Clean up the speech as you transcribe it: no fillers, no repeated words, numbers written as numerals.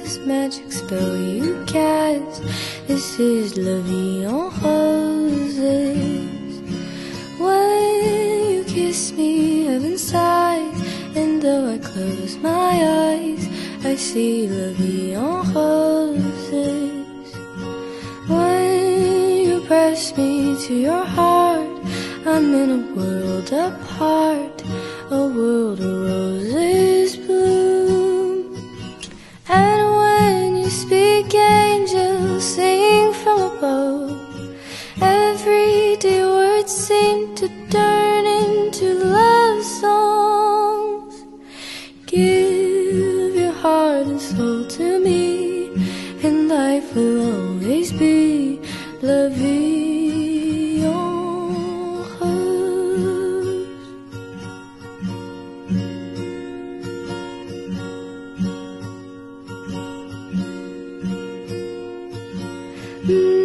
this magic spell you cast. This is la vie en roses. When you kiss me, heaven sighs, and though I close my eyes, I see la vie en roses. When you press me to your heart, I'm in a world apart, a world of roses bloom. And when you speak, angels sing from above. Everyday words seem to turn into love songs. Give your heart and soul to me, and life will always be la vie en rose.